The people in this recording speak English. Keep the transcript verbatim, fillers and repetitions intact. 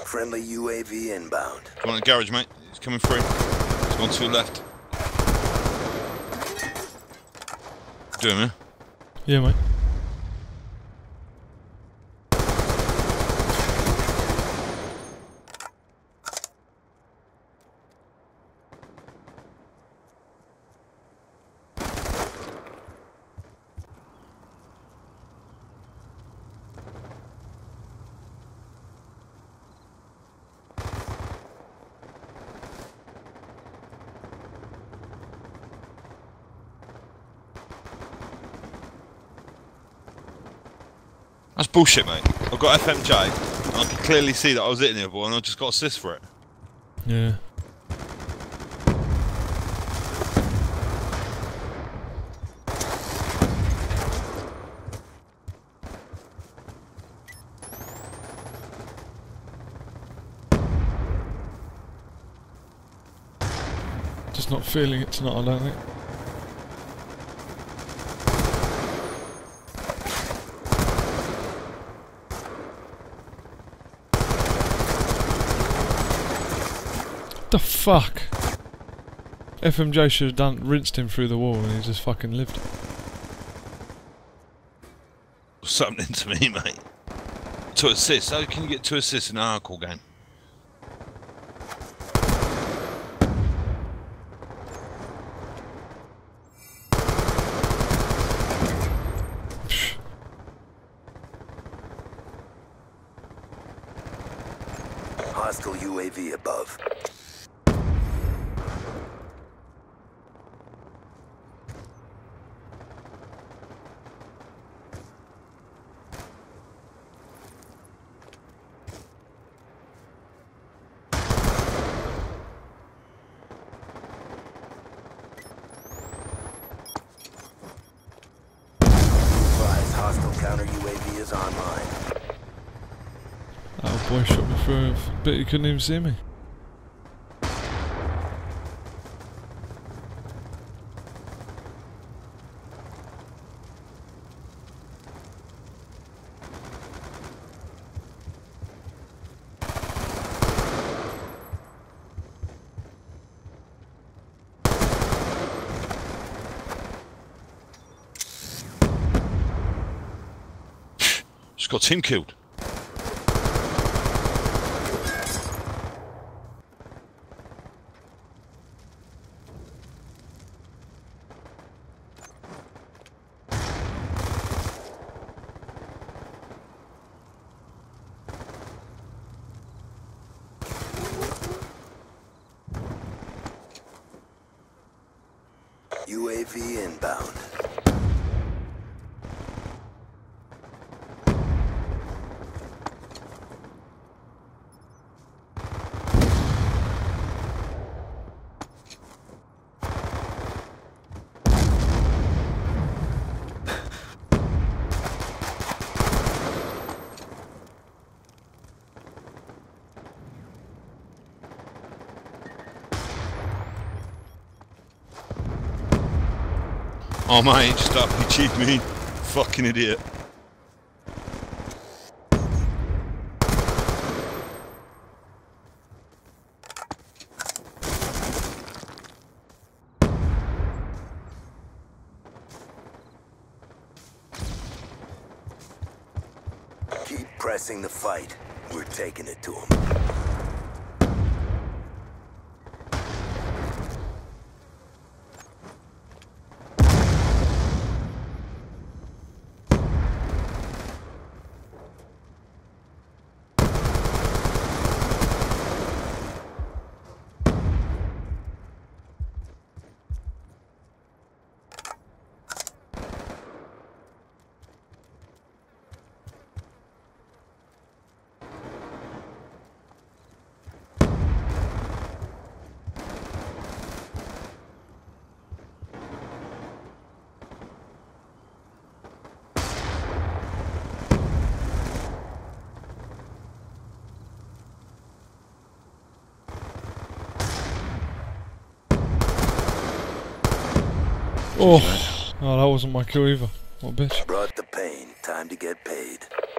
Friendly U A V inbound. Come on in the garage, mate. It's coming through. It's gone to your left. Do him, yeah? Yeah, mate. That's bullshit, mate. I've got F M J, and I can clearly see that I was hitting the other ball, and I just got assist for it. Yeah. Just not feeling it tonight, I don't think. The fuck? F M J should have done rinsed him through the wall and he just fucking lived. Something to me, mate. Two assists. How can you get two assists in a hardcore game? Hostile U A V above. Advise, hostile counter U A V is online. Oh boy, shot me through. Bet you couldn't even see me. Just got Tim killed. U A V inbound. Oh mate, just up and cheat me. Fucking idiot. Keep pressing the fight. We're taking it to them. Oh, oh, that wasn't my kill either. What a bitch. Brought the pain. Time to get paid.